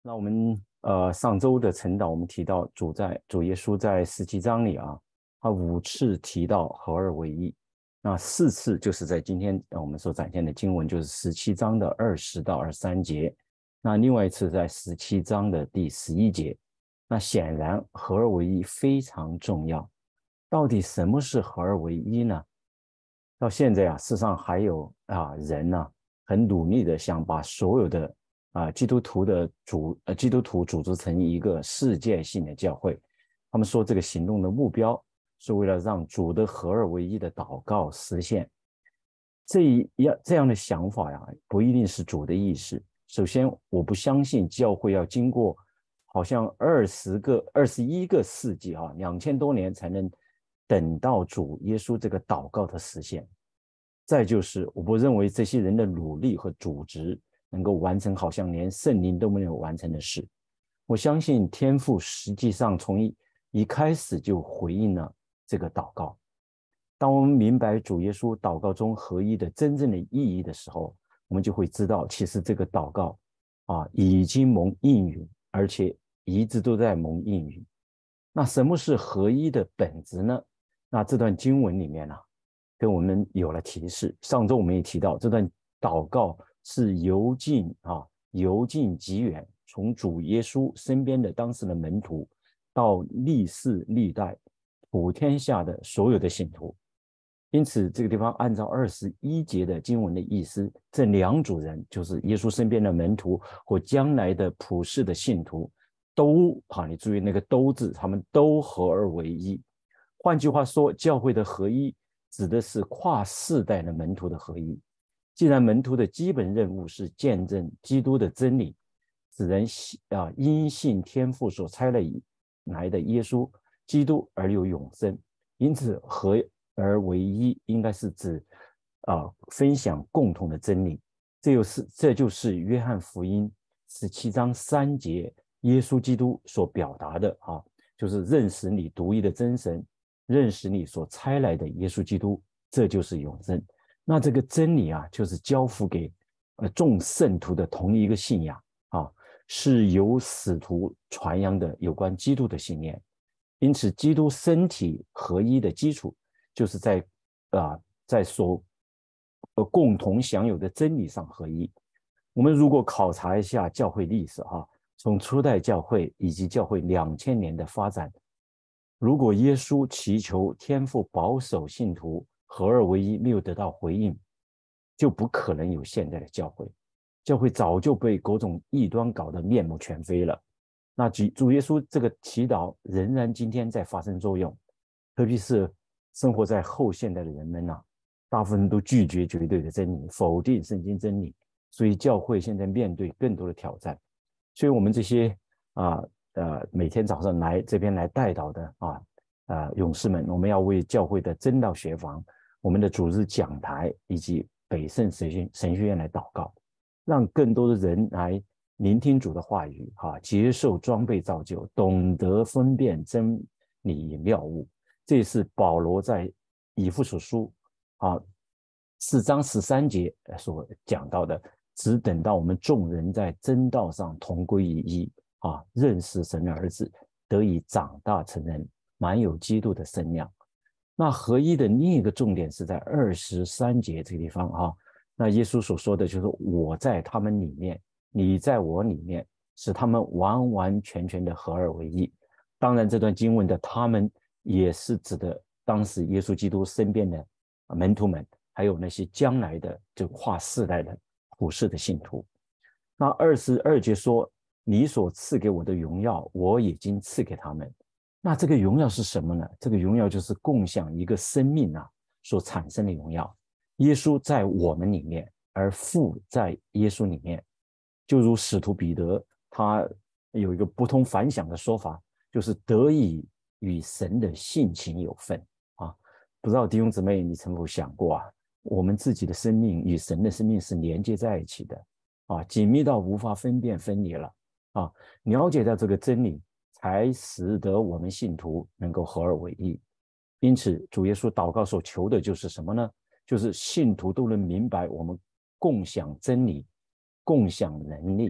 那我们上周的晨祷，我们提到主耶稣在17章里啊，他5次提到合而为一，那4次就是在今天我们所展现的经文，就是17章的20到23节，那另外一次在17章的第11节。那显然合而为一非常重要。到底什么是合而为一呢？到现在啊，世上还有人呢，很努力的想把所有的基督徒组织成一个世界性的教会。他们说这个行动的目标是为了让主的合而为一的祷告实现。这样的想法呀，不一定是主的意思。首先，我不相信教会要经过好像21个世纪2000多年才能等到主耶稣这个祷告的实现。再就是，我不认为这些人的努力和组织能够完成好像连圣灵都没有完成的事。我相信天父实际上从一开始就回应了这个祷告。当我们明白主耶稣祷告中合一的真正的意义的时候，我们就会知道，其实这个祷告已经蒙应允，而且一直都在蒙应允。那什么是合一的本质呢？那这段经文里面呢，跟我们有了提示。上周我们也提到，这段祷告是由近及远，从主耶稣身边的当时的门徒，到历世历代普天下的所有的信徒。因此这个地方按照21节的经文的意思，这2组人就是耶稣身边的门徒或将来的普世的信徒，都你注意那个都字，他们都合而为一。换句话说，教会的合一指的是跨世代的门徒的合一。既然门徒的基本任务是见证基督的真理，使人因信天父所差来的耶稣基督而有永生，因此合而为一应该是指分享共同的真理。这就是约翰福音17章3节耶稣基督所表达的就是认识你独一的真神，认识你所差来的耶稣基督，这就是永生。那这个真理就是交付给众圣徒的同一个信仰是由使徒传扬的有关基督的信念。因此基督身体合一的基础就是在所共同享有的真理上合一。我们如果考察一下教会历史从初代教会以及教会2000年的发展，如果耶稣祈求天父保守信徒合而为一没有得到回应，就不可能有现在的教会。教会早就被各种异端搞得面目全非了。那主耶稣这个祈祷仍然今天在发生作用，特别是生活在后现代的人们大部分都拒绝绝对的真理，否定圣经真理，所以教会现在面对更多的挑战。所以我们这些每天早上这边来代祷的勇士们，我们要为教会的真道学房、我们的主日讲台以及北圣神学院来祷告，让更多的人来聆听主的话语接受装备造就，懂得分辨真理妙物。这也是保罗在以弗所书4章13节所讲到的，只等到我们众人在真道上同归于一认识神的儿子，得以长大成人，满有基督的身量。那合一的另一个重点是在23节这个地方那耶稣所说的就是我在他们里面，你在我里面，使他们完完全全的合而为一。当然这段经文的他们也是指的当时耶稣基督身边的门徒们，还有那些将来的就跨世代的普世的信徒。那22节说，你所赐给我的荣耀我已经赐给他们。那这个荣耀是什么呢？这个荣耀就是共享一个生命所产生的荣耀。耶稣在我们里面，而父在耶稣里面。就如使徒彼得他有一个不同凡响的说法，就是得以与神的性情有份不知道弟兄姊妹你曾否想过我们自己的生命与神的生命是连接在一起的紧密到无法分辨分离了了解到这个真理，才使得我们信徒能够合而为一。因此主耶稣祷告所求的就是什么呢？就是信徒都能明白我们共享真理，共享能力，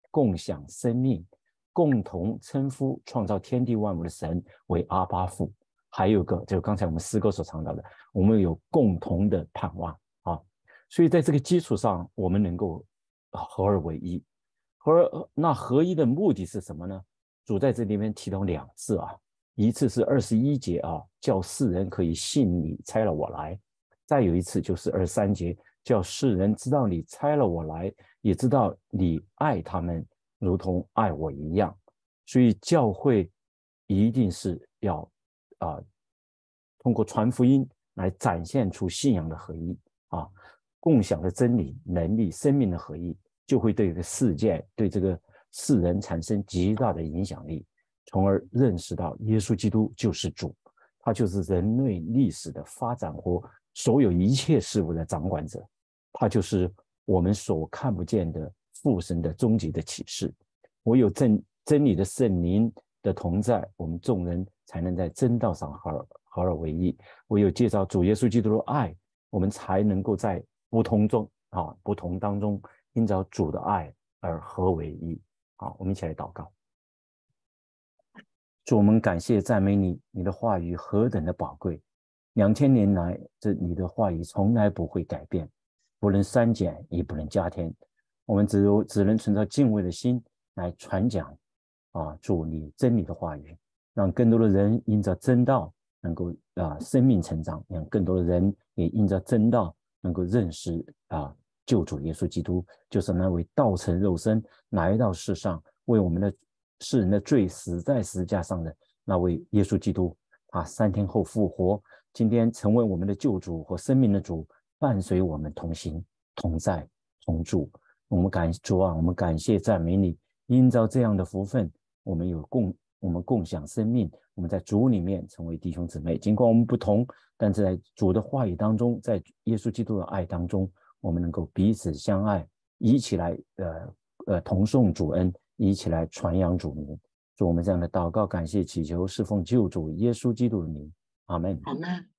共享生命，共同称呼创造天地万物的神为阿爸父。还有个就刚才我们诗歌所唱到的，我们有共同的盼望啊。所以在这个基础上，我们能够合而为一。那合一的目的是什么呢？主在这里面提到2次啊，一次是21节啊，叫世人可以信你差了我来；再有一次就是23节，叫世人知道你差了我来，也知道你爱他们如同爱我一样。所以教会一定是要通过传福音来展现出信仰的合一啊，共享的真理、能力、生命的合一，就会对这个世界、对这个世人产生极大的影响力，从而认识到耶稣基督就是主，他就是人类历史的发展和所有一切事物的掌管者，他就是我们所看不见的父神的终极的启示。唯有真理的圣灵的同在，我们众人才能在真道上合而为一。唯有借着主耶稣基督的爱，我们才能够在不同当中因着主的爱而合为一。好，我们一起来祷告。主，我们感谢赞美你，你的话语何等的宝贵，2000年来你的话语从来不会改变，不能删减也不能加添，我们只能存着敬畏的心来传讲主你真理的话语，让更多的人因着真道能够生命成长，让更多的人也因着真道能够认识救主耶稣基督，就是那位道成肉身来到世上，为我们的世人的罪死在十字架上的那位耶稣基督，他3天后复活，今天成为我们的救主和生命的主，伴随我们同行同在同住。我们感谢赞美你，因着这样的福分，我们共享生命，我们在主里面成为弟兄姊妹。尽管我们不同，但是在主的话语当中，在耶稣基督的爱当中，我们能够彼此相爱，一起来同颂主恩，一起来传扬主名。做我们这样的祷告，感谢祈求，侍奉救主耶稣基督的名，阿们。 阿们。